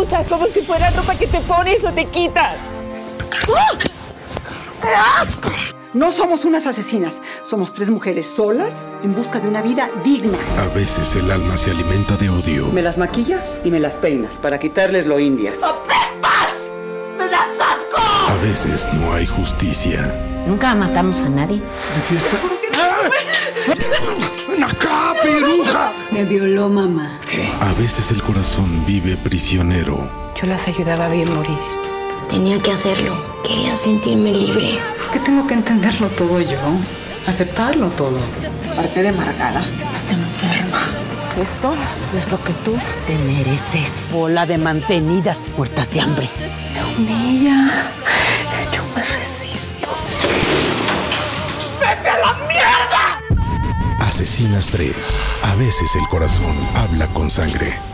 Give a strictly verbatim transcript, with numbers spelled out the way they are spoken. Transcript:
usa como si fuera ropa que te pones o te quitas. ¡Qué asco! No somos unas asesinas, somos tres mujeres solas en busca de una vida digna. A veces el alma se alimenta de odio. Me las maquillas y me las peinas para quitarles lo indias. ¡Apestas! ¡Me das asco! A veces no hay justicia. Nunca matamos a nadie. ¿De fiesta? ¡Ven acá, piruja! Me violó mamá. ¿Qué? A veces el corazón vive prisionero. Yo las ayudaba a ver morir. Tenía que hacerlo. Quería sentirme libre. ¿Por qué tengo que entenderlo todo yo? Aceptarlo todo. Aparte de amargada, estás enferma. Esto es lo que tú te mereces. Bola de mantenidas muertas de hambre. Me humilla. Yo me resisto. ¡Vete a la mierda! Asesinas tres. A veces el corazón habla con sangre.